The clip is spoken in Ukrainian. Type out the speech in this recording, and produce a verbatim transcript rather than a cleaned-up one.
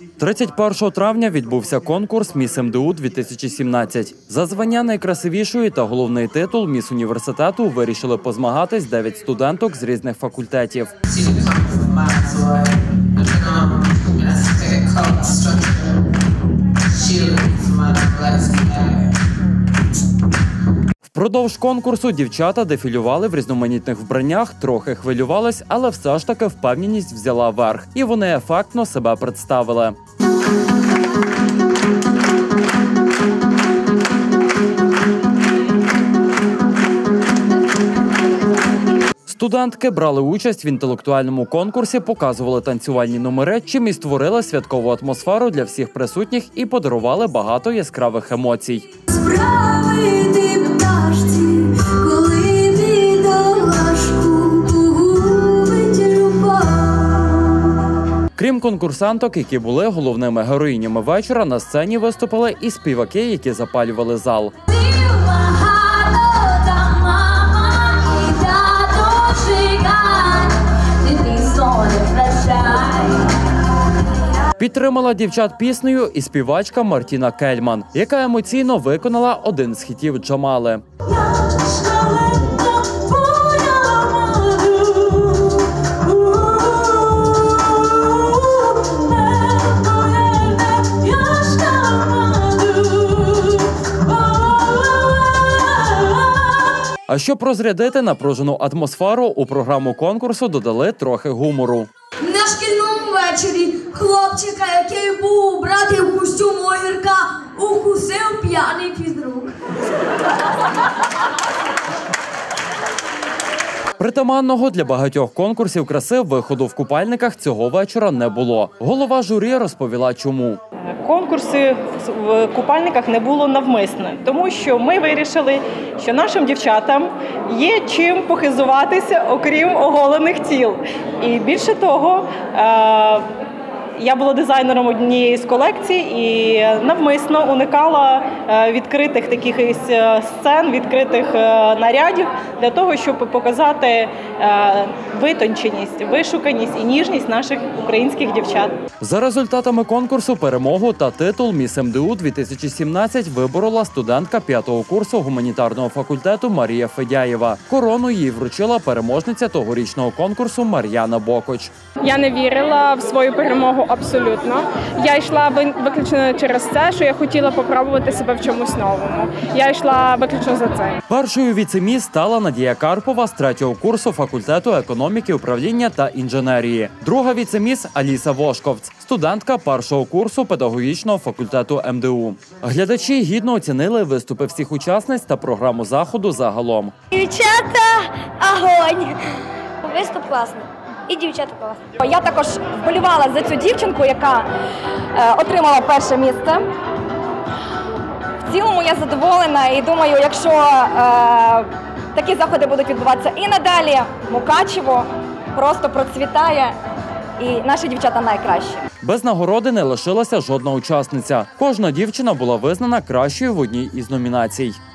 тридцять першого травня відбувся конкурс «Міс ем де у дві тисячі сімнадцять». За звання найкрасивішої та головний титул «Міс університету» вирішили позмагатись дев'ять студенток з різних факультетів. Впродовж конкурсу дівчата дефілювали в різноманітних вбраннях, трохи хвилювались, але все ж таки впевненість взяла верх. І вони ефектно себе представили. Студентки брали участь в інтелектуальному конкурсі, показували танцювальні номери, чим і створили святкову атмосферу для всіх присутніх і подарували багато яскравих емоцій. Крім конкурсанток, які були головними героїнями вечора, на сцені виступили і співаки, які запалювали зал. Підтримала дівчат піснею і співачка Мартіна Кельман, яка емоційно виконала один з хітів Джамали. А щоб розрядити напружену атмосферу, у програму конкурсу додали трохи гумору. На шкільному вечорі хлопчика, який був брати в костюм огірка, укусив п'яний фізрук. Притаманного для багатьох конкурсів краси виходу в купальниках цього вечора не було. Голова журі розповіла, чому. Конкурси в купальниках не було навмисне, тому що ми вирішили, що нашим дівчатам є чим похизуватися, окрім оголених тіл. І більше того, я була дизайнером однієї з колекцій і навмисно уникала відкритих таких сцен, відкритих нарядів для того, щоб показати витонченість, вишуканість і ніжність наших українських дівчат. За результатами конкурсу перемогу та титул «Міс ем де у дві тисячі сімнадцять» виборола студентка п'ятого курсу гуманітарного факультету Марія Федяєва. Корону їй вручила переможниця тогорічного конкурсу Мар'яна Бокоч. Я не вірила в свою перемогу абсолютно. Я йшла виключно через це, що я хотіла попробувати себе в чомусь новому. Я йшла виключно за це. Першою віце-міс стала Надія Карпова з третього курсу факультету економіки, управління та інженерії. Друга віце-міс Аліса Вошковц, студентка першого курсу педагогічного факультету ем де у. Глядачі гідно оцінили виступи всіх учасниць та програму заходу загалом. Дівчата, огонь! Виступ класний. І дівчата класні. Я також вболівала за цю дівчинку, яка е, отримала перше місце. В цілому я задоволена і думаю, якщо е, такі заходи будуть відбуватися і надалі, Мукачево просто процвітає і наші дівчата найкращі. Без нагороди не лишилася жодна учасниця. Кожна дівчина була визнана кращою в одній із номінацій.